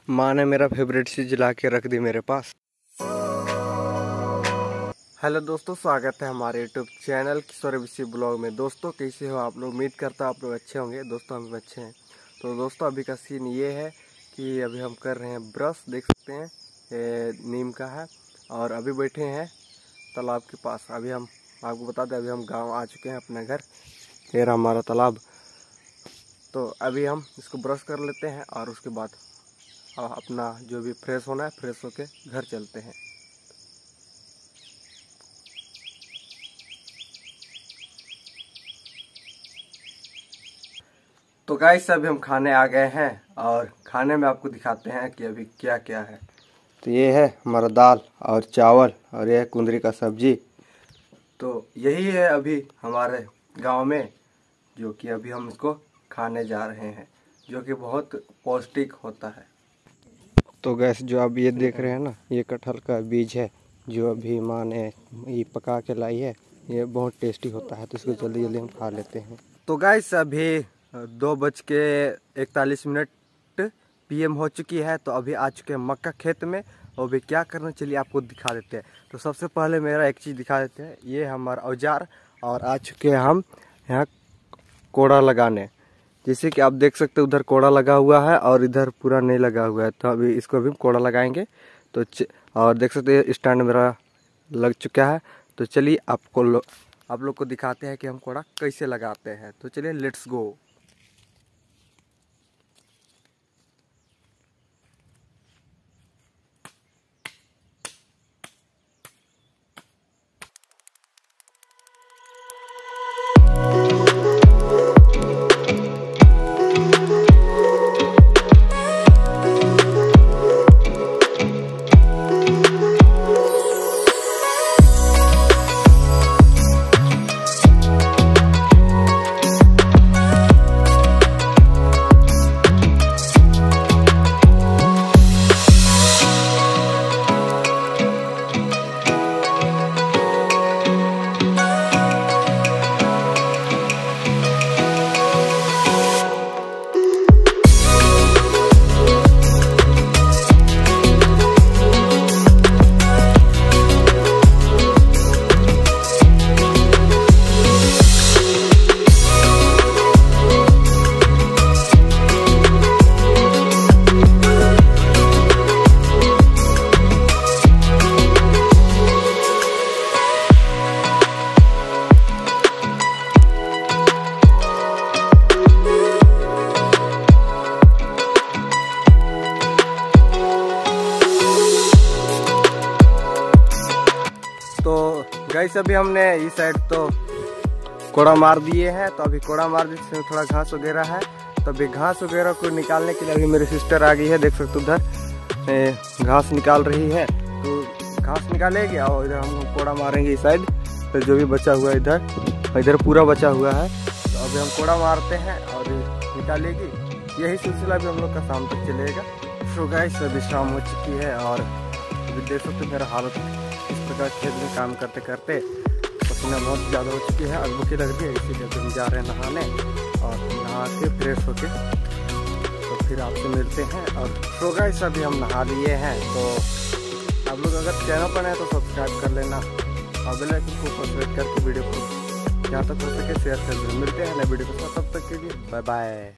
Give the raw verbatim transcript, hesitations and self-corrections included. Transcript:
माँ ने मेरा फेवरेट चीज ला के रख दी मेरे पास। हेलो दोस्तों, स्वागत है हमारे यूट्यूब चैनल किशोर विषय ब्लॉग में। दोस्तों कैसे हो आप लोग? उम्मीद करता हूँ आप लोग अच्छे होंगे। दोस्तों हम अच्छे हैं। तो दोस्तों अभी का सीन ये है कि अभी हम कर रहे हैं ब्रश, देख सकते हैं ये नीम का है। और अभी बैठे हैं तालाब के पास। अभी हम आपको बता दें, अभी हम गाँव आ चुके हैं अपने घर। ये रहा हमारा तालाब। तो अभी हम इसको ब्रश कर लेते हैं और उसके बाद अपना जो भी फ्रेश होना है फ्रेश होके घर चलते हैं। तो गाइस अभी हम खाने आ गए हैं और खाने में आपको दिखाते हैं कि अभी क्या क्या है। तो ये है हमारा दाल और चावल और ये है कुंदरी का सब्जी। तो यही है अभी हमारे गांव में, जो कि अभी हम इसको खाने जा रहे हैं, जो कि बहुत पौष्टिक होता है। तो गैस जो आप ये देख रहे हैं ना, ये कटहल का बीज है जो अभी माँ ने ये पका के लाई है। ये बहुत टेस्टी होता है, तो इसको जल्दी जल्दी हम खा लेते हैं। तो गैस अभी दो बज के इकतालीस मिनट पीएम हो चुकी है। तो अभी आ चुके हैं मक्का खेत में। और अभी क्या करना, चलिए आपको दिखा देते हैं। तो सबसे पहले मेरा एक चीज़ दिखा देते हैं, ये हमारा औजार। और आ चुके हैं हम यहाँ कोड़ा लगाने। जैसे कि आप देख सकते हैं उधर कोड़ा लगा हुआ है और इधर पूरा नहीं लगा हुआ है। तो अभी इसको अभी कोड़ा लगाएंगे। तो और देख सकते हैं स्टैंड मेरा लग चुका है। तो चलिए आपको लो, आप लोग को दिखाते हैं कि हम कोड़ा कैसे लगाते हैं। तो चलिए लेट्स गो। तो गैस अभी हमने इस साइड तो कोड़ा मार दिए हैं। तो अभी कोड़ा मार दिए, थोड़ा घास वगैरह है। तो अभी घास वगैरह को निकालने के लिए अभी मेरी सिस्टर आ गई है। देख सकते उधर घास निकाल रही है। तो घास निकालेगी और इधर हम कोड़ा मारेंगे इस साइड। तो जो भी बचा हुआ है इधर इधर पूरा बचा हुआ है। तो अभी हम कोड़ा मारते हैं और निकालेगी। यही सिलसिला भी हम लोग का शाम तक चलेगा। तो गैस अभी शाम हो चुकी है और अभी देख सकते मेरा हालत इस प्रकार खेत में काम करते करते पसीना बहुत ज़्यादा हो चुकी है। अब भूखी लग रही है, इसीलिए हम जा रहे हैं नहाने। और नहा के फ्रेश होके तो फिर आपसे मिलते हैं। और तो गाइस अभी हम नहा लिए हैं। तो आप लोग अगर चैनल पर हैं तो सब्सक्राइब कर लेना और बेल आइकन को प्रेस करके वीडियो को जहाँ तक हो सके शेयर कर देना। मिलते हैं नए वीडियो के साथ, तब तक के लिए बाय बाय।